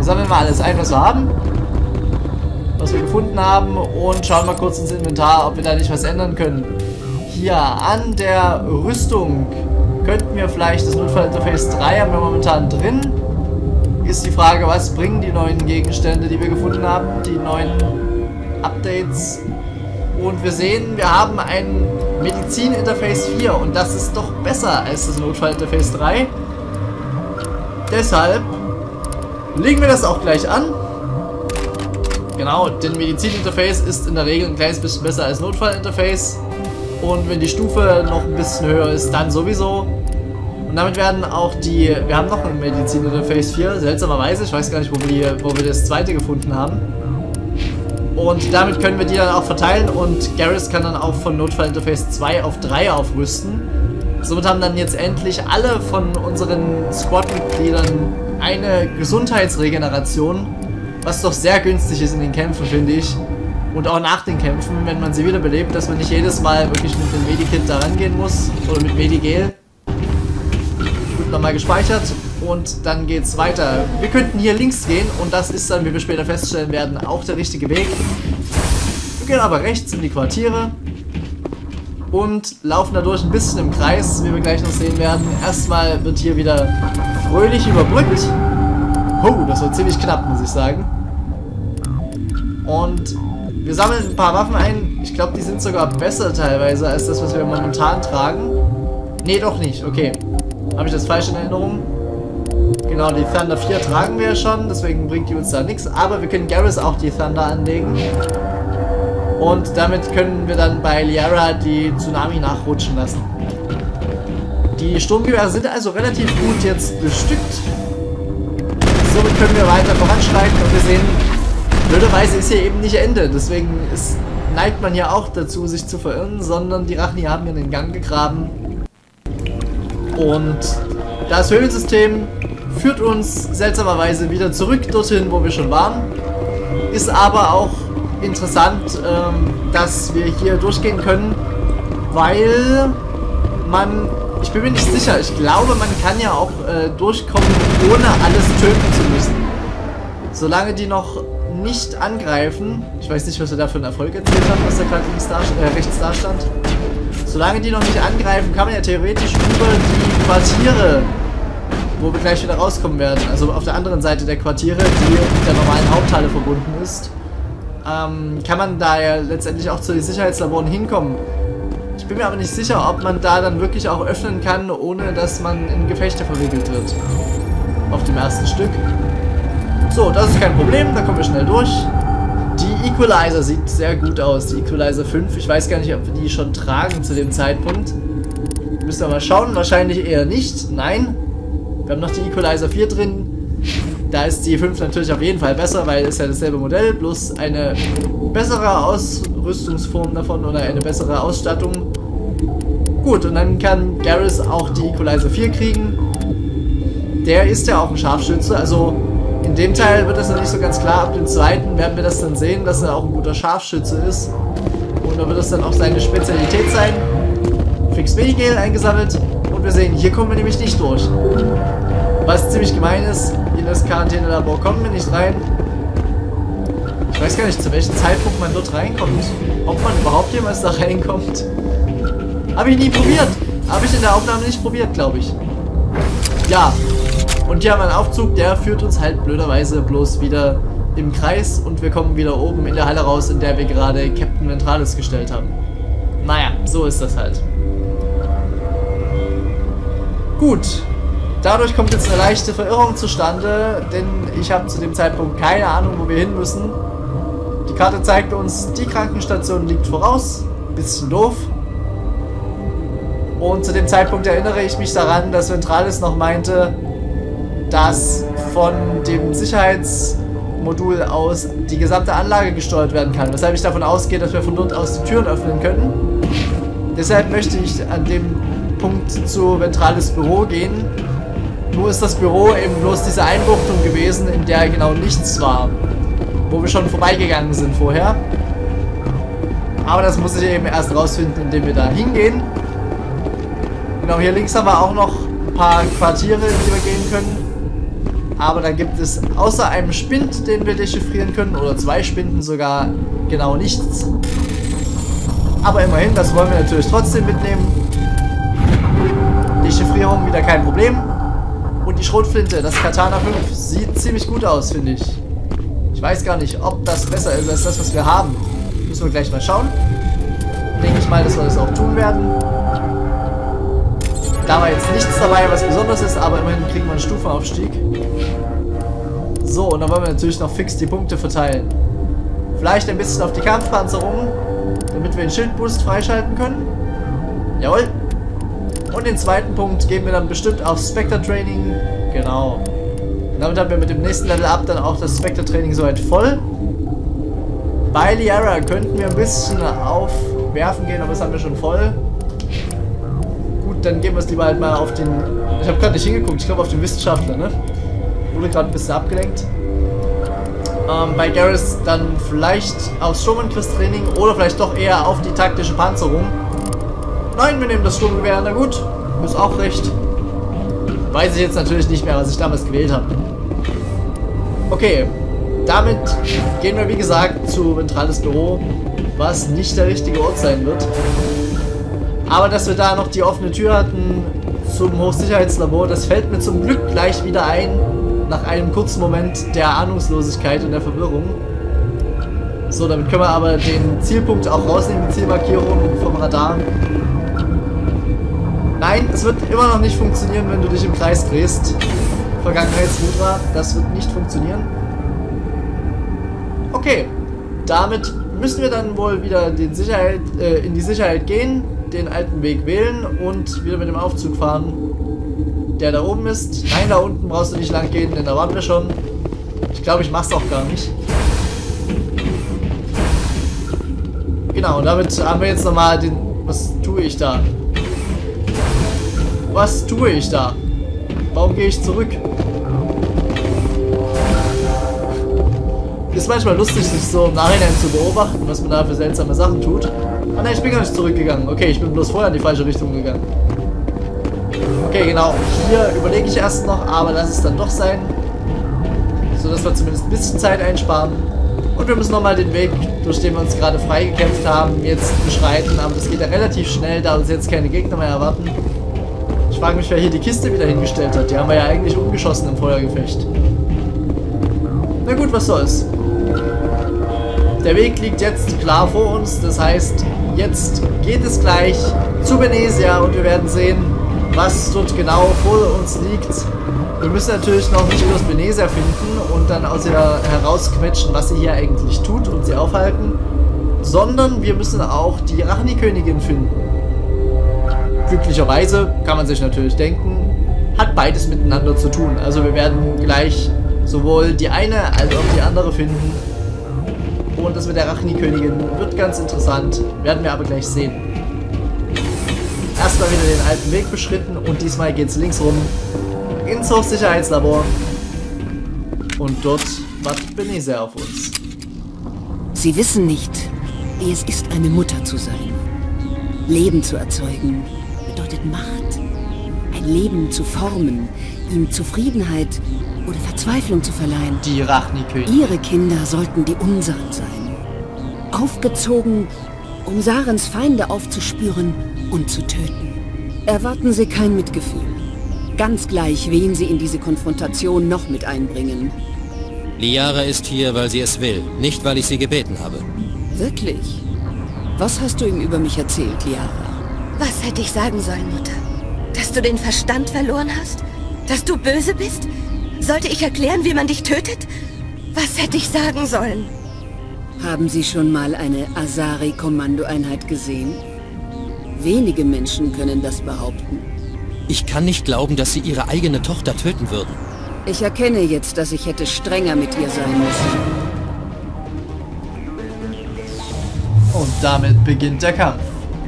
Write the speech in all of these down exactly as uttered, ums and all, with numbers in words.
sammeln mal alles ein, was wir haben. Was wir gefunden haben. Und schauen mal kurz ins Inventar, ob wir da nicht was ändern können. Hier an der Rüstung könnten wir vielleicht das Notfallinterface drei haben wir momentan drin. Ist die Frage, was bringen die neuen Gegenstände, die wir gefunden haben, die neuen Updates. Und wir sehen, wir haben ein Medizin-Interface vier und das ist doch besser als das Notfallinterface drei. Deshalb legen wir das auch gleich an. Genau, denn Medizin-Interface ist in der Regel ein kleines bisschen besser als Notfallinterface. Und wenn die Stufe noch ein bisschen höher ist, dann sowieso. Und damit werden auch die... Wir haben noch ein Medizin-Interface vier, seltsamerweise. Ich weiß gar nicht, wo wir, die, wo wir das zweite gefunden haben. Und damit können wir die dann auch verteilen. Und Garrus kann dann auch von Notfallinterface zwei auf drei aufrüsten. Somit haben dann jetzt endlich alle von unseren Squad-Mitgliedern eine Gesundheitsregeneration. Was doch sehr günstig ist in den Kämpfen, finde ich. Und auch nach den Kämpfen, wenn man sie wiederbelebt, dass man nicht jedes Mal wirklich mit dem Medikit da rangehen muss. Oder mit Medigel. Gut, nochmal gespeichert. Und dann geht's weiter. Wir könnten hier links gehen. Und das ist dann, wie wir später feststellen werden, auch der richtige Weg. Wir gehen aber rechts in die Quartiere. Und laufen dadurch ein bisschen im Kreis, wie wir gleich noch sehen werden. Erstmal wird hier wieder fröhlich überbrückt. Oh, das war ziemlich knapp, muss ich sagen. Und wir sammeln ein paar Waffen ein. Ich glaube, die sind sogar besser teilweise als das, was wir momentan tragen. Nee, doch nicht. Okay. Habe ich das falsch in Erinnerung? Genau, die Thunder vier tragen wir ja schon. Deswegen bringt die uns da nichts. Aber wir können Garrus auch die Thunder anlegen. Und damit können wir dann bei Liara die Tsunami nachrutschen lassen. Die Sturmgewehre sind also relativ gut jetzt bestückt. Somit können wir weiter voranschreiten und wir sehen, blöderweise ist hier eben nicht Ende. Deswegen ist, neigt man ja auch dazu, sich zu verirren, sondern die Rachni haben hier den Gang gegraben. Und das Höhlensystem führt uns seltsamerweise wieder zurück dorthin, wo wir schon waren. Ist aber auch interessant, ähm, dass wir hier durchgehen können, weil man, ich bin mir nicht sicher, ich glaube, man kann ja auch äh, durchkommen, ohne alles töten zu müssen. Solange die noch nicht angreifen, ich weiß nicht, was wir da für einen Erfolg erzählt haben, was da gerade äh, rechts da stand. Solange die noch nicht angreifen, kann man ja theoretisch über die Quartiere, wo wir gleich wieder rauskommen werden, also auf der anderen Seite der Quartiere, die mit der normalen Haupthalle verbunden ist, ähm, kann man da ja letztendlich auch zu den Sicherheitslaboren hinkommen. Ich bin mir aber nicht sicher, ob man da dann wirklich auch öffnen kann, ohne dass man in Gefechte verwickelt wird. Auf dem ersten Stück. So, das ist kein Problem, da kommen wir schnell durch. Die Equalizer sieht sehr gut aus, die Equalizer fünf. Ich weiß gar nicht, ob wir die schon tragen zu dem Zeitpunkt. Müssen wir mal schauen, wahrscheinlich eher nicht. Nein. Wir haben noch die Equalizer vier drin. Da ist die fünf natürlich auf jeden Fall besser, weil es ja dasselbe Modell, plus eine bessere Ausrüstungsform davon oder eine bessere Ausstattung. Gut, und dann kann Garrus auch die Equalizer vier kriegen. Der ist ja auch ein Scharfschütze, also in dem Teil wird das noch nicht so ganz klar. Ab dem zweiten werden wir das dann sehen, dass er auch ein guter Scharfschütze ist. Und da wird das dann auch seine Spezialität sein. Fix Medigel eingesammelt. Und wir sehen, hier kommen wir nämlich nicht durch. Was ziemlich gemein ist, in das Quarantänelabor kommen wir nicht rein. Ich weiß gar nicht, zu welchem Zeitpunkt man dort reinkommt. Ob man überhaupt jemals da reinkommt. Habe ich nie probiert. Habe ich in der Aufnahme nicht probiert, glaube ich. Ja. Und hier haben wir einen Aufzug, der führt uns halt blöderweise bloß wieder im Kreis. Und wir kommen wieder oben in der Halle raus, in der wir gerade Captain Ventralis gestellt haben. Naja, so ist das halt. Gut. Dadurch kommt jetzt eine leichte Verirrung zustande, denn ich habe zu dem Zeitpunkt keine Ahnung, wo wir hin müssen. Die Karte zeigt uns, die Krankenstation liegt voraus. Bisschen doof. Und zu dem Zeitpunkt erinnere ich mich daran, dass Ventralis noch meinte, dass von dem Sicherheitsmodul aus die gesamte Anlage gesteuert werden kann. Weshalb ich davon ausgehe, dass wir von dort aus die Türen öffnen können. Deshalb möchte ich an dem Punkt zu Ventralis Büro gehen. Nur ist das Büro eben bloß diese Einbuchtung gewesen, in der genau nichts war. Wo wir schon vorbeigegangen sind vorher. Aber das muss ich eben erst rausfinden, indem wir da hingehen. Genau, hier links haben wir auch noch ein paar Quartiere, in die wir gehen können. Aber da gibt es außer einem Spind, den wir dechiffrieren können, oder zwei Spinden sogar, genau nichts. Aber immerhin, das wollen wir natürlich trotzdem mitnehmen. Dechiffrierung wieder kein Problem. Und die Schrotflinte, das Katana fünf, sieht ziemlich gut aus, finde ich. Ich weiß gar nicht, ob das besser ist als das, was wir haben. Müssen wir gleich mal schauen. Denke ich mal, dass wir das auch tun werden. Da war jetzt nichts dabei, was besonders ist, aber immerhin kriegen wir einen Stufenaufstieg. So, und dann wollen wir natürlich noch fix die Punkte verteilen. Vielleicht ein bisschen auf die Kampfpanzerung, damit wir den Schildboost freischalten können. Jawohl. Und den zweiten Punkt geben wir dann bestimmt auf Spectre Training. Genau. Und damit haben wir mit dem nächsten Level Up dann auch das Spectre Training soweit voll. Bei Liara könnten wir ein bisschen auf Werfen gehen, aber das haben wir schon voll. Gut, dann geben wir es lieber halt mal auf den... Ich habe gerade nicht hingeguckt, ich glaube auf den Wissenschaftler, ne? Wurde gerade ein bisschen abgelenkt. Ähm, bei Garrus dann vielleicht aufs Sturmangriffstraining oder vielleicht doch eher auf die taktische Panzerung. Nein, wir nehmen das Sturmgewehr, na gut, ist auch recht. Weiß ich jetzt natürlich nicht mehr, was ich damals gewählt habe. Okay, damit gehen wir wie gesagt zu Ventrales Büro, was nicht der richtige Ort sein wird. Aber dass wir da noch die offene Tür hatten zum Hochsicherheitslabor, das fällt mir zum Glück gleich wieder ein, nach einem kurzen Moment der Ahnungslosigkeit und der Verwirrung. So, damit können wir aber den Zielpunkt auch rausnehmen, die Zielmarkierung vom Radar. Nein, es wird immer noch nicht funktionieren, wenn du dich im Kreis drehst. Vergangenheitsmudra, das wird nicht funktionieren. Okay, damit müssen wir dann wohl wieder den Sicherheit, äh, in die Sicherheit gehen, den alten Weg wählen und wieder mit dem Aufzug fahren, der da oben ist. Nein, da unten brauchst du nicht lang gehen, denn da waren wir schon. Ich glaube, ich mach's auch gar nicht. Genau, und damit haben wir jetzt nochmal den... Was tue ich da? Was tue ich da? Warum gehe ich zurück? Ist manchmal lustig, sich so im Nachhinein zu beobachten, was man da für seltsame Sachen tut. Ah nein, ich bin gar nicht zurückgegangen. Okay, ich bin bloß vorher in die falsche Richtung gegangen. Okay, genau. Hier überlege ich erst noch, aber lass es dann doch sein. So dass wir zumindest ein bisschen Zeit einsparen. Und wir müssen nochmal den Weg, durch den wir uns gerade freigekämpft haben, jetzt beschreiten. Aber das geht ja relativ schnell, da uns jetzt keine Gegner mehr erwarten. Ich frage mich, wer hier die Kiste wieder hingestellt hat. Die haben wir ja eigentlich umgeschossen im Feuergefecht. Na gut, was soll's. Der Weg liegt jetzt klar vor uns. Das heißt, jetzt geht es gleich zu Benezia und wir werden sehen, was dort genau vor uns liegt. Wir müssen natürlich noch nicht bloß Benezia finden und dann aus ihr herausquetschen, was sie hier eigentlich tut und sie aufhalten, sondern wir müssen auch die Rachni-Königin finden. Glücklicherweise, kann man sich natürlich denken, hat beides miteinander zu tun. Also wir werden gleich sowohl die eine als auch die andere finden. Und das mit der Rachni-Königin wird ganz interessant, werden wir aber gleich sehen. Erstmal wieder den alten Weg beschritten und diesmal geht es links rum ins Hochsicherheitslabor. Und dort wartet Benezia auf uns. Sie wissen nicht, wie es ist, eine Mutter zu sein. Leben zu erzeugen bedeutet Macht. Ein Leben zu formen, ihm Zufriedenheit oder Verzweiflung zu verleihen. Die Rachni-Königin. Ihre Kinder sollten die unseren sein. Aufgezogen, um Sarens Feinde aufzuspüren und zu töten. Erwarten Sie kein Mitgefühl. Ganz gleich, wen Sie in diese Konfrontation noch mit einbringen. Liara ist hier, weil sie es will, nicht weil ich sie gebeten habe. Wirklich? Was hast du ihm über mich erzählt, Liara? Was hätte ich sagen sollen, Mutter? Dass du den Verstand verloren hast? Dass du böse bist? Sollte ich erklären, wie man dich tötet? Was hätte ich sagen sollen? Haben Sie schon mal eine Asari-Kommandoeinheit gesehen? Wenige Menschen können das behaupten. Ich kann nicht glauben, dass sie ihre eigene Tochter töten würden. Ich erkenne jetzt, dass ich hätte strenger mit ihr sein müssen. Und damit beginnt der Kampf.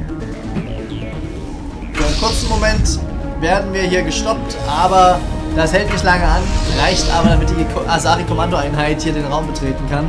Für einen kurzen Moment werden wir hier gestoppt, aber das hält nicht lange an. Reicht aber, damit die Asari-Kommandoeinheit hier den Raum betreten kann.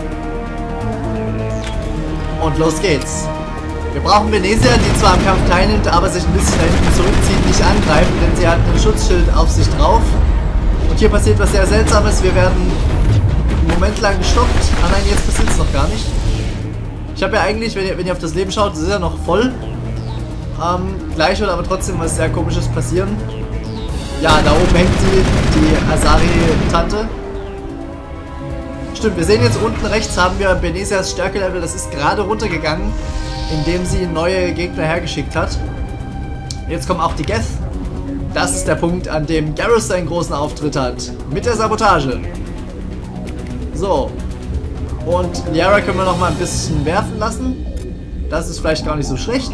Und los geht's. Wir brauchen Benezia, die zwar am Kampf teilnimmt, aber sich ein bisschen da hinten zurückzieht, nicht angreifen, denn sie hat ein Schutzschild auf sich drauf. Und hier passiert was sehr Seltsames. Wir werden einen Moment lang gestoppt. Ah nein, jetzt passiert es noch gar nicht. Ich habe ja eigentlich, wenn ihr, wenn ihr auf das Leben schaut, das ist ja noch voll. Ähm, gleich wird aber trotzdem was sehr Komisches passieren. Ja, da oben hängt sie, die Asari-Tante. Stimmt, wir sehen jetzt unten rechts haben wir Benesias Stärkelevel. Das ist gerade runtergegangen, indem sie neue Gegner hergeschickt hat. Jetzt kommen auch die Geth. Das ist der Punkt, an dem Garrus seinen großen Auftritt hat. Mit der Sabotage. So. Und Liara können wir noch mal ein bisschen werfen lassen. Das ist vielleicht gar nicht so schlecht.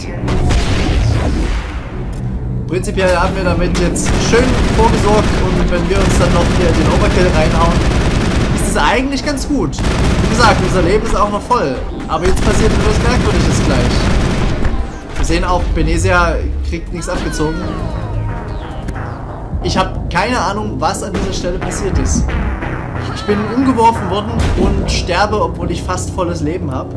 Prinzipiell haben wir damit jetzt schön vorgesorgt und wenn wir uns dann noch hier den Overkill reinhauen, ist es eigentlich ganz gut. Wie gesagt, unser Leben ist auch noch voll. Aber jetzt passiert etwas Merkwürdiges gleich. Wir sehen auch, Benezia kriegt nichts abgezogen. Ich habe keine Ahnung, was an dieser Stelle passiert ist. Ich bin umgeworfen worden und sterbe, obwohl ich fast volles Leben habe.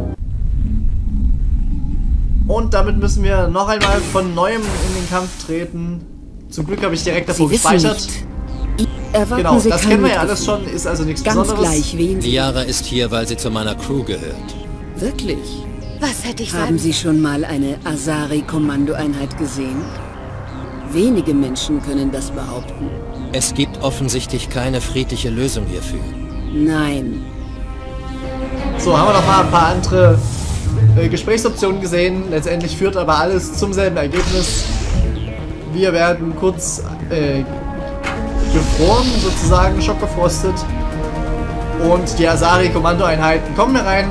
Und damit müssen wir noch einmal von Neuem in den Kampf treten. Zum Glück habe ich direkt davor Sie gespeichert. Genau, Sie das kennen wir ja alles schon, ist also nichts Ganz Besonderes. gleich, wen Sie... Liara ist hier, weil sie zu meiner Crew gehört. Wirklich? Was hätte ich Haben sagen? Sie schon mal eine Asari-Kommandoeinheit gesehen? Wenige Menschen können das behaupten. Es gibt offensichtlich keine friedliche Lösung hierfür. Nein. So, haben wir noch mal ein paar andere äh, Gesprächsoptionen gesehen. Letztendlich führt aber alles zum selben Ergebnis. Wir werden kurz äh, gefroren, sozusagen schockgefrostet. Und die Asari-Kommandoeinheiten kommen herein.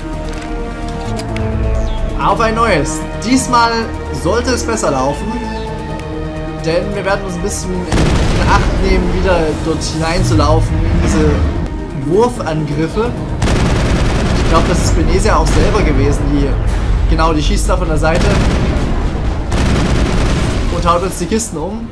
Auf ein neues. Diesmal sollte es besser laufen. Denn wir werden uns ein bisschen in Acht nehmen, wieder dort hineinzulaufen in diese Wurfangriffe. Ich glaube, das ist Benezia auch selber gewesen, die genau, die schießt da von der Seite und haut uns die Kisten um.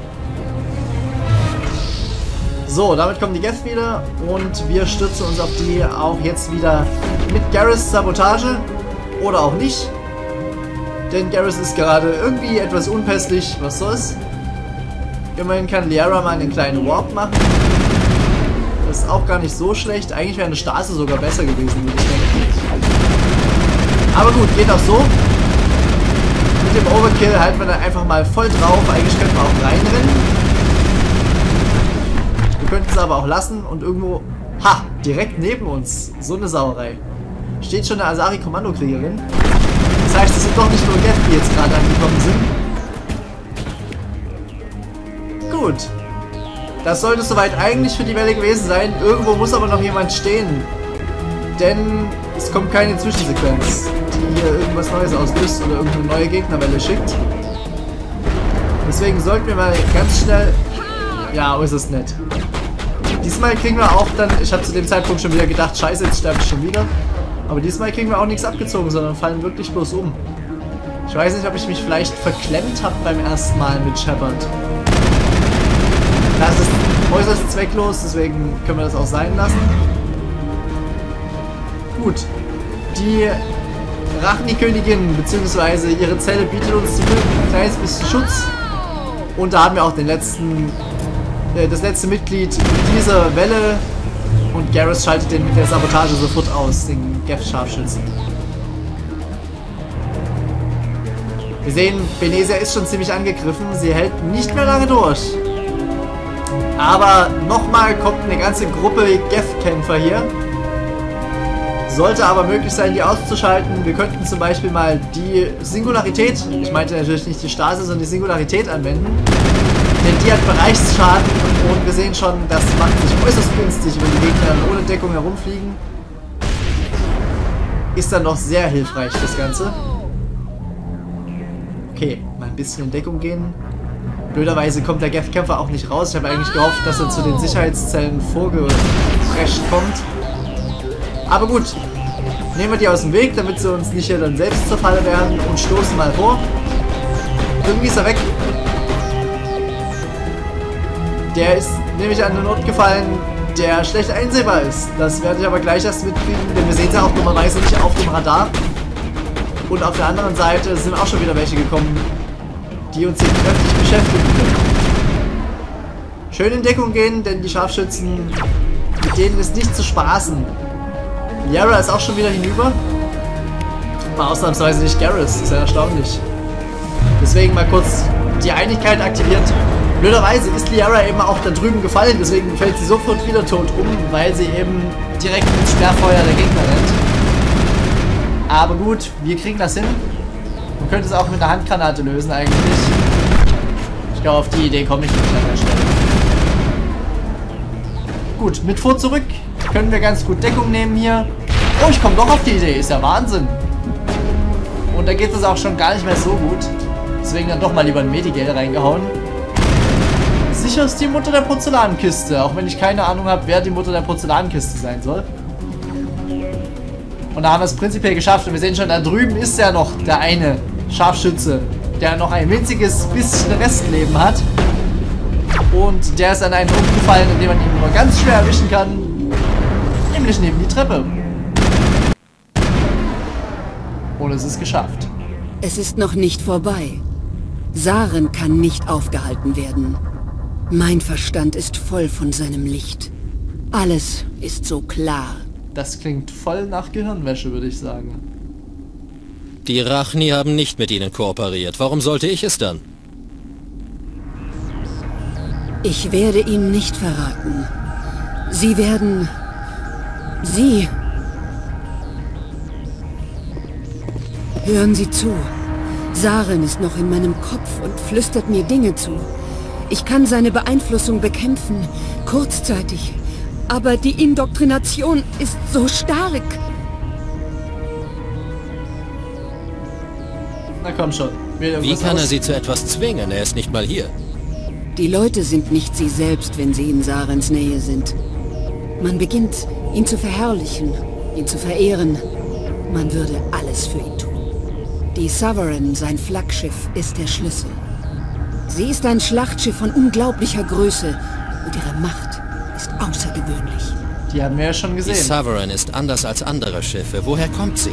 So, damit kommen die Geth wieder und wir stürzen uns auf die auch jetzt wieder mit Garrus Sabotage oder auch nicht. Denn Garrus ist gerade irgendwie etwas unpässlich, was soll's. Immerhin kann Liara mal einen kleinen Warp machen. Das ist auch gar nicht so schlecht. Eigentlich wäre eine Stase sogar besser gewesen, würde ich denken. Aber gut, geht auch so. Mit dem Overkill halten wir dann einfach mal voll drauf. Eigentlich könnten wir auch reinrennen. Wir könnten es aber auch lassen und irgendwo... Ha! Direkt neben uns. So eine Sauerei. Steht schon eine Asari-Kommandokriegerin. Das heißt, es sind doch nicht nur Geth, die jetzt gerade angekommen sind. Gut. Das sollte soweit eigentlich für die Welle gewesen sein. Irgendwo muss aber noch jemand stehen. Denn es kommt keine Zwischensequenz, die hier irgendwas Neues auslöst oder irgendeine neue Gegnerwelle schickt. Deswegen sollten wir mal ganz schnell... Ja, äußerst nett. Diesmal kriegen wir auch dann... Ich habe zu dem Zeitpunkt schon wieder gedacht, scheiße, jetzt sterbe ich schon wieder. Aber diesmal kriegen wir auch nichts abgezogen, sondern fallen wirklich bloß um. Ich weiß nicht, ob ich mich vielleicht verklemmt habe beim ersten Mal mit Shepard. Das ist äußerst zwecklos, deswegen können wir das auch sein lassen. Gut. Die Rachni-Königin bzw. ihre Zelle bietet uns zum Glück ein kleines bisschen Schutz. Und da haben wir auch den letzten, äh, das letzte Mitglied dieser Welle. Und Garrus schaltet den mit der Sabotage sofort aus, den Geth-Scharfschützen. Wir sehen, Benezia ist schon ziemlich angegriffen. Sie hält nicht mehr lange durch. Aber nochmal kommt eine ganze Gruppe Geth-Kämpfer hier. Sollte aber möglich sein, die auszuschalten. Wir könnten zum Beispiel mal die Singularität, ich meinte natürlich nicht die Stase, sondern die Singularität anwenden. Denn die hat Bereichsschaden und wir sehen schon, das macht sich äußerst günstig, wenn die Gegner ohne Deckung herumfliegen. Ist dann noch sehr hilfreich, das Ganze. Okay, mal ein bisschen in Deckung gehen. Blöderweise kommt der Geth-Kämpfer auch nicht raus. Ich habe eigentlich gehofft, dass er zu den Sicherheitszellen vorgeprescht kommt. Aber gut, nehmen wir die aus dem Weg, damit sie uns nicht hier dann selbst zur Falle werden und stoßen mal vor. Irgendwie ist er weg. Der ist nämlich an den Ort gefallen, der schlecht einsehbar ist. Das werde ich aber gleich erst mitkriegen, denn wir sehen sie auch dummerweise nicht auf dem Radar. Und auf der anderen Seite sind auch schon wieder welche gekommen, die uns hier kräftig beschäftigen können. Schön in Deckung gehen, denn die Scharfschützen, mit denen ist nicht zu spaßen. Liara ist auch schon wieder hinüber. War ausnahmsweise nicht Garrus, ist ja erstaunlich. Deswegen mal kurz die Einigkeit aktiviert. Blöderweise ist Liara eben auch da drüben gefallen, deswegen fällt sie sofort wieder tot um, weil sie eben direkt ins Sperrfeuer der Gegner rennt. Aber gut, wir kriegen das hin. Man könnte es auch mit einer Handgranate lösen eigentlich. Ich glaube, auf die Idee komme ich nicht an der Stelle. Gut, mit vor zurück können wir ganz gut Deckung nehmen hier. Oh, ich komme doch auf die Idee, ist ja Wahnsinn. Und da geht es auch schon gar nicht mehr so gut. Deswegen dann doch mal lieber ein Medigel reingehauen. Sicher ist die Mutter der Porzellankiste, auch wenn ich keine Ahnung habe, wer die Mutter der Porzellankiste sein soll. Und da haben wir es prinzipiell geschafft. Und wir sehen schon, da drüben ist ja noch der eine Scharfschütze, der noch ein winziges bisschen Restleben hat. Und der ist an einen umgefallen, indem man ihn nur ganz schwer erwischen kann. Nämlich neben die Treppe. Und es ist geschafft. Es ist noch nicht vorbei. Saren kann nicht aufgehalten werden. Mein Verstand ist voll von seinem Licht. Alles ist so klar. Das klingt voll nach Gehirnwäsche, würde ich sagen. Die Rachni haben nicht mit ihnen kooperiert. Warum sollte ich es dann? Ich werde ihm nicht verraten. Sie werden... Sie... Hören Sie zu. Saren ist noch in meinem Kopf und flüstert mir Dinge zu. Ich kann seine Beeinflussung bekämpfen, kurzzeitig. Aber die Indoktrination ist so stark. Na komm schon. Wie kann er sie zu etwas zwingen? Er ist nicht mal hier. Die Leute sind nicht sie selbst, wenn sie in Sarens Nähe sind. Man beginnt, ihn zu verherrlichen, ihn zu verehren. Man würde alles für ihn tun. Die Sovereign, sein Flaggschiff, ist der Schlüssel. Sie ist ein Schlachtschiff von unglaublicher Größe und ihre Macht ist außergewöhnlich. Die haben wir ja schon gesehen. Die Sovereign ist anders als andere Schiffe. Woher kommt sie?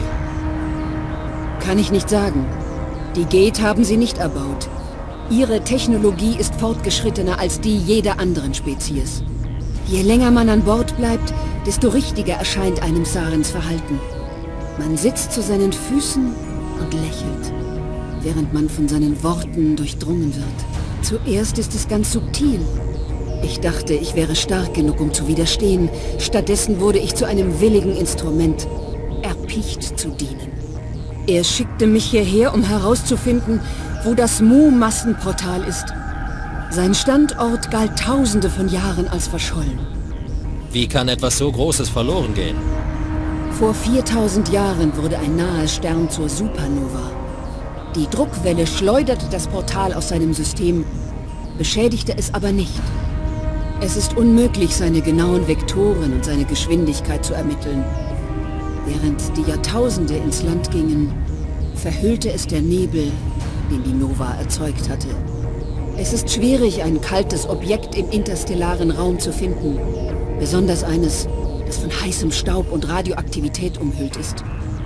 Kann ich nicht sagen. Die Gate haben sie nicht erbaut. Ihre Technologie ist fortgeschrittener als die jeder anderen Spezies. Je länger man an Bord bleibt, desto richtiger erscheint einem Sarens Verhalten. Man sitzt zu seinen Füßen und lächelt, während man von seinen Worten durchdrungen wird. Zuerst ist es ganz subtil. Ich dachte, ich wäre stark genug, um zu widerstehen. Stattdessen wurde ich zu einem willigen Instrument, erpicht zu dienen. Er schickte mich hierher, um herauszufinden, wo das Mu-Massenportal ist. Sein Standort galt tausende von Jahren als verschollen. Wie kann etwas so Großes verloren gehen? Vor viertausend Jahren wurde ein naher Stern zur Supernova. Die Druckwelle schleuderte das Portal aus seinem System, beschädigte es aber nicht. Es ist unmöglich, seine genauen Vektoren und seine Geschwindigkeit zu ermitteln. Während die Jahrtausende ins Land gingen, verhüllte es der Nebel, den die Nova erzeugt hatte. Es ist schwierig, ein kaltes Objekt im interstellaren Raum zu finden, besonders eines, das von heißem Staub und Radioaktivität umhüllt ist.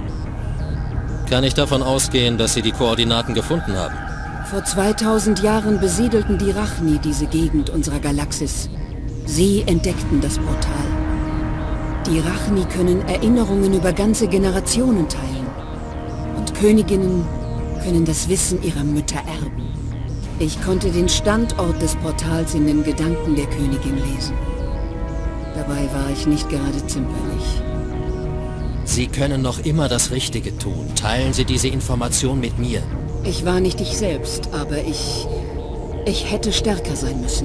Kann ich davon ausgehen, dass Sie die Koordinaten gefunden haben? Vor zweitausend Jahren besiedelten die Rachni diese Gegend unserer Galaxis. Sie entdeckten das Portal. Die Rachni können Erinnerungen über ganze Generationen teilen. Und Königinnen können das Wissen ihrer Mütter erben. Ich konnte den Standort des Portals in den Gedanken der Königin lesen. Dabei war ich nicht gerade zimperlich. Sie können noch immer das Richtige tun. Teilen Sie diese Information mit mir. Ich war nicht ich selbst, aber ich... Ich hätte stärker sein müssen.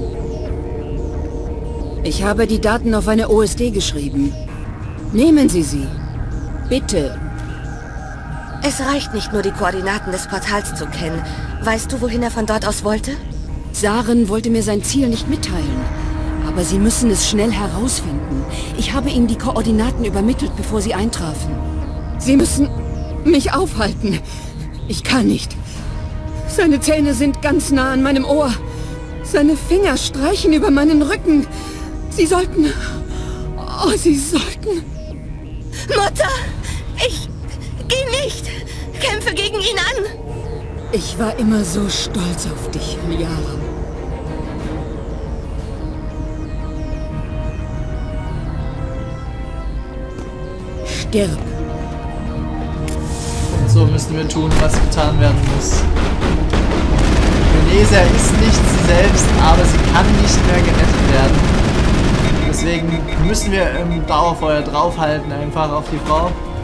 Ich habe die Daten auf eine O S D geschrieben. Nehmen Sie sie. Bitte. Es reicht nicht nur, die Koordinaten des Portals zu kennen. Weißt du, wohin er von dort aus wollte? Saren wollte mir sein Ziel nicht mitteilen. Aber Sie müssen es schnell herausfinden. Ich habe Ihnen die Koordinaten übermittelt, bevor Sie eintrafen. Sie müssen mich aufhalten. Ich kann nicht. Seine Zähne sind ganz nah an meinem Ohr. Seine Finger streichen über meinen Rücken. Sie sollten... Oh, Sie sollten... Mutter! Ich... Geh nicht! Kämpfe gegen ihn an! Ich war immer so stolz auf dich, Liara. Stirb. Und so müssen wir tun, was getan werden muss. Venezia ist nicht sie selbst, aber sie kann nicht mehr gerettet werden. Deswegen müssen wir im Dauerfeuer draufhalten, einfach auf die Frau.